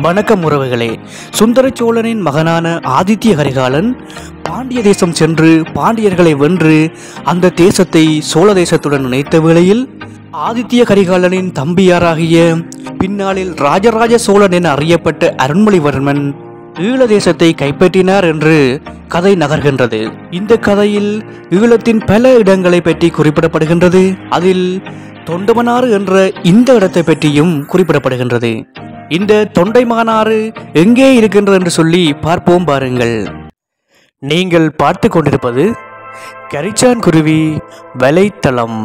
வணக்கம் உறவுகளே. சுந்தர சோழனின் மகனான ஆதித்ய கரிகாலன் பாண்டிய தேசம் சென்று பாண்டியர்களை வென்று அந்த தேசத்தை சோழ தேசத்துடன் இணைத்த வேளையில் ஆதித்ய கரிகாலனின் தம்பியாராகிய பின்னாளில் ராஜராஜ சோழன் என அறியப்பட்ட அருண்மொழிவர்மன் ஈழ தேசத்தை கைப்பற்றினார் என்று கதை நகர்கின்றது. இந்த கதையில் ஈழத்தின் பல இடங்களை பற்றி குறிப்பிடப்படுகின்றது. அதில் தொண்டைமானாறு என்ற இந்த இடத்தை பற்றியும் குறிப்பிடப்படுகின்றது. இந்த தொண்டைமானாறு எங்கே இருக்கின்றது என்று சொல்லி பார்ப்போம் பாருங்கள். நீங்கள் பார்த்து கொண்டிருப்பது கரிச்சான் குருவி வலைத்தளம்.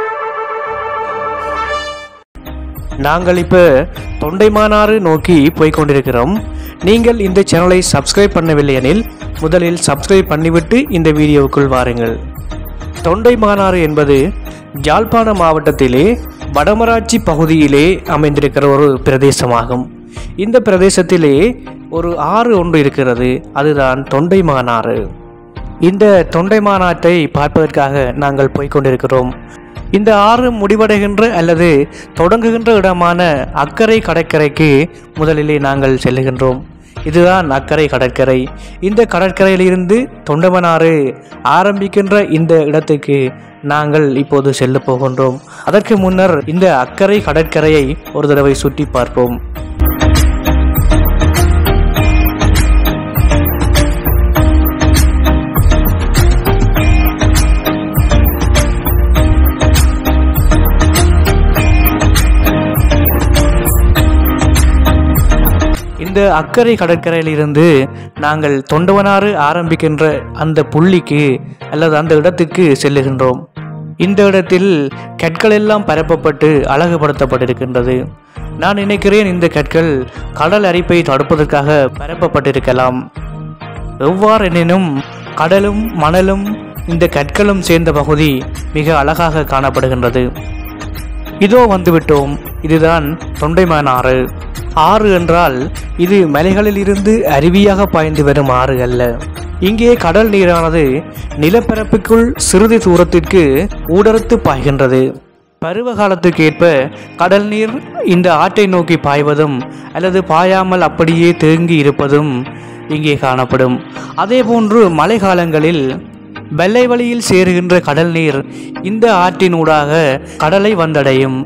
நாங்கள் இப்ப தொண்டைமானாறு நோக்கி போய்கொண்டிருக்கிறோம். நீங்கள் இந்த சேனலை சப்ஸ்கிரைப் பண்ணவில்லை எனில் முதலில் சப்ஸ்கிரைப் பண்ணிவிட்டு இந்த வீடியோவுக்குள் வாருங்கள். தொண்டைமானாறு என்பது யாழ்ப்பாண மாவட்டத்திலே வடமராட்சி பகுதியிலே அமைந்திருக்கிற ஒரு பிரதேசமாகும். இந்த பிரதேசத்திலே ஒரு ஆறு ஒன்று இருக்கிறது, அதுதான் தொண்டைமானாறு. இந்த தொண்டைமானாற்றை பார்ப்பதற்காக நாங்கள் போய்கொண்டிருக்கிறோம். இந்த ஆறு முடிவடைகின்ற அல்லது தொடங்குகின்ற இடமான அக்கரை கடற்கரைக்கு முதலிலே நாங்கள் செல்லுகின்றோம். இதுதான் அக்கரை கடற்கரை. இந்த கடற்கரையிலிருந்து தொண்டைமானாறு ஆரம்பிக்கின்ற இந்த இடத்துக்கு நாங்கள் இப்போது செல்ல போகின்றோம். அதற்கு முன்னர் இந்த அக்கரை கடற்கரையை ஒரு தடவை சுற்றி பார்ப்போம். இந்த அக்கரை கடற்கரையிலிருந்து நாங்கள் தொண்டைமானாறு ஆரம்பிக்கின்ற அந்த புள்ளிக்கு அல்லது அந்த இடத்துக்கு செல்லுகின்றோம். இந்த இடத்தில் கற்கள் எல்லாம் பரப்பப்பட்டு அழகுபடுத்தப்பட்டிருக்கின்றது. நான் நினைக்கிறேன் இந்த கற்கள் கடல் அரிப்பை தடுப்பதற்காக பரப்பப்பட்டிருக்கலாம். எவ்வாறெனினும் கடலும் மணலும் இந்த கற்களும் சேர்ந்த பகுதி மிக அழகாக காணப்படுகின்றது. இதோ வந்துவிட்டோம். இதுதான் தொண்டைமானாறு. ஆறு என்றால் இது மலைகளில் இருந்து அருவியாக பாய்ந்து வரும் ஆறு அல்ல. இங்கே கடல் நீரானது நிலப்பரப்புக்குள் சிறிது தூரத்திற்கு ஊடறுத்து பாய்கின்றது. பருவ காலத்துக்கு ஏற்ப கடல் நீர் இந்த ஆற்றை நோக்கி பாய்வதும் அல்லது பாயாமல் அப்படியே தேங்கி இருப்பதும் இங்கே காணப்படும். அதே போன்று மழை காலங்களில் வெள்ளை வழியில் சேருகின்ற கடல் நீர் இந்த ஆற்றினூடாக கடலை வந்தடையும்.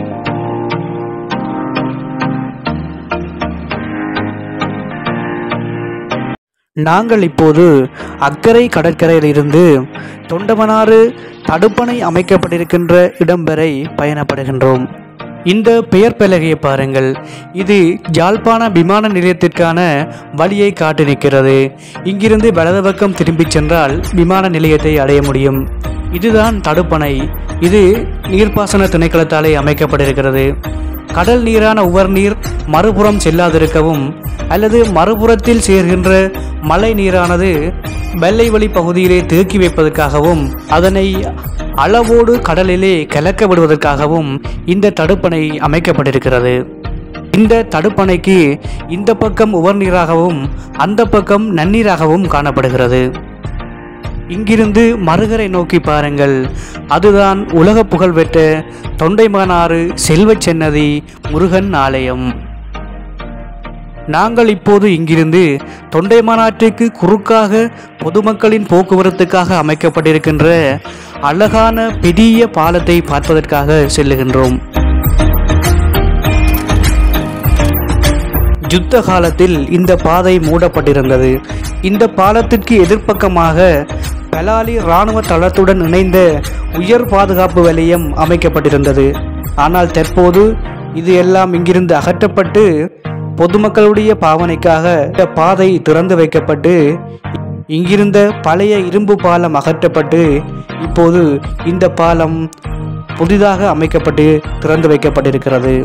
நாங்கள் இப்போது அக்கரை கடற்கரையில் இருந்து தொண்டைமானாறு தடுப்பணை அமைக்கப்பட்டிருக்கின்ற இடம் வரை பயணப்படுகின்றோம். இந்த பெயர் பலகையை பாருங்கள். இது யாழ்ப்பாண விமான நிலையத்திற்கான வழியை காட்டி நிற்கிறது. இங்கிருந்து வலது பக்கம் திரும்பி சென்றால் விமான நிலையத்தை அடைய முடியும். இதுதான் தடுப்பணை. இது நீர்ப்பாசன திணைக்களத்தாலே அமைக்கப்பட்டிருக்கிறது. கடல் நீரான உவர் நீர் மறுபுறம் செல்லாதிருக்கவும் அல்லது மறுபுறத்தில் சேர்கின்ற மழை நீரானது வெள்ளை வழி பகுதியிலே தேக்கி வைப்பதற்காகவும் அதனை அளவோடு கடலிலே கலக்க விடுவதற்காகவும் இந்த தடுப்பணை அமைக்கப்பட்டிருக்கிறது. இந்த தடுப்பணைக்கு இந்த பக்கம் உவர் நீராகவும் அந்த பக்கம் நன்னீராகவும் காணப்படுகிறது. இங்கிருந்து மறுகரை நோக்கி பாருங்கள். அதுதான் உலக புகழ்பெற்ற தொண்டைமானாறு செல்வச் சென்னதி முருகன் ஆலயம். நாங்கள் இப்போது இங்கிருந்து தொண்டைமானாற்றுக்கு குறுக்காக பொதுமக்களின் போக்குவரத்துக்காக அமைக்கப்பட்டிருக்கின்ற அழகான பெரிய பாலத்தை பார்ப்பதற்காக செல்லுகின்றோம். யுத்த காலத்தில் இந்த பாதை மூடப்பட்டிருந்தது. இந்த பாலத்திற்கு எதிர்ப்பக்கமாக பலாலி இராணுவ தளத்துடன் இணைந்த உயர் பாதுகாப்பு வலயம் அமைக்கப்பட்டிருந்தது. ஆனால் தற்போது இது எல்லாம் இங்கிருந்து அகற்றப்பட்டு பொதுமக்களுடைய பாவனைக்காக இந்த பாதை திறந்து வைக்கப்பட்டு இங்கிருந்த பழைய இரும்பு பாலம் அகற்றப்பட்டு இப்போது இந்த பாலம் புதிதாக அமைக்கப்பட்டு திறந்து வைக்கப்பட்டிருக்கிறது.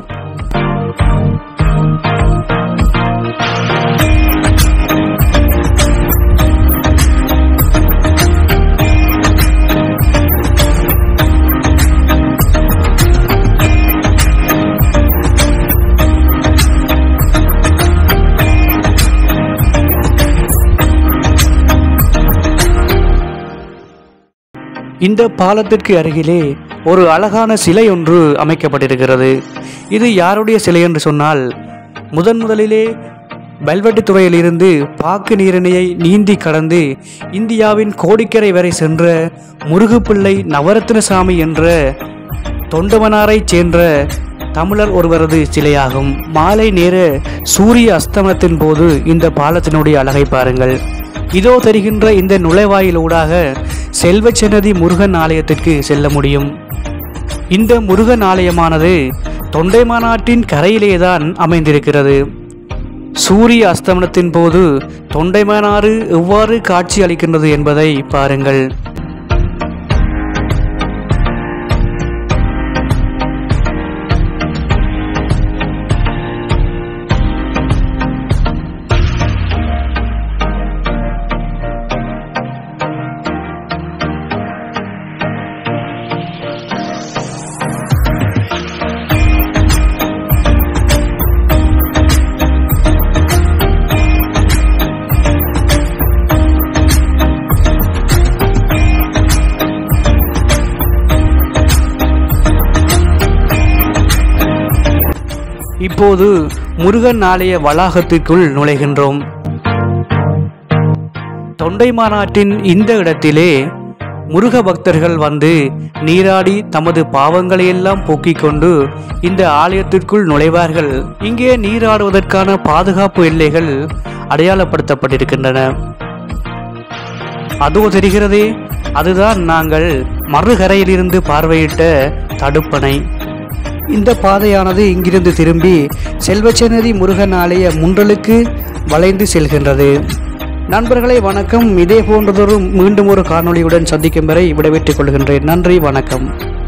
இந்த பாலத்திற்கு அருகிலே ஒரு அழகான சிலை ஒன்று அமைக்கப்பட்டிருக்கிறது. இது யாருடைய சிலை என்று சொன்னால் முதலிலே பல்வெட்டித்துறையிலிருந்து பாக்கு நீரிணையை நீந்தி கடந்து இந்தியாவின் கோடிக்கரை வரை சென்ற முருகுப்பிள்ளை நவரத்னசாமி என்ற தொண்டமனாரைச் சேர்ந்த தமிழர் ஒருவரது சிலையாகும். மாலை நேர சூரிய அஸ்தமனத்தின் போது இந்த பாலத்தினுடைய அழகை பாருங்கள். இதோ தெரிகின்ற இந்த நுழைவாயிலூடாக செல்வச்சன்னதி முருகன் ஆலயத்திற்கு செல்ல முடியும். இந்த முருகன் ஆலயமானது தொண்டைமானாற்றின் கரையிலேதான் அமைந்திருக்கிறது. சூரிய அஸ்தமனத்தின் போது தொண்டைமானாறு எவ்வாறு காட்சி அளிக்கின்றது என்பதை பாருங்கள். இப்போது முருகன் ஆலய வளாகத்திற்குள் நுழைகின்றோம். தொண்டைமானாற்றின் இந்த இடத்திலே முருக பக்தர்கள் வந்து நீராடி தமது பாவங்களையெல்லாம் போக்கிக் கொண்டு இந்த ஆலயத்திற்குள் நுழைவார்கள். இங்கே நீராடுவதற்கான பாதுகாப்பு எல்லைகள் அடையாளப்படுத்தப்பட்டிருக்கின்றன. அதோ தெரிகிறதே, அதுதான் நாங்கள் மறுகரையிலிருந்து பார்வையிட்ட தடுப்பணை. இந்த பாதையானது இங்கிருந்து திரும்பி செல்வச்சன்னதி முருகன் ஆலய முன்றலுக்கு வளைந்து செல்கின்றது. நண்பர்களே வணக்கம். இதே போன்றதொரு மீண்டும் ஒரு காணொளியுடன் சந்திக்கும் வரை விடைபெற்றுக் கொள்கின்றேன். நன்றி, வணக்கம்.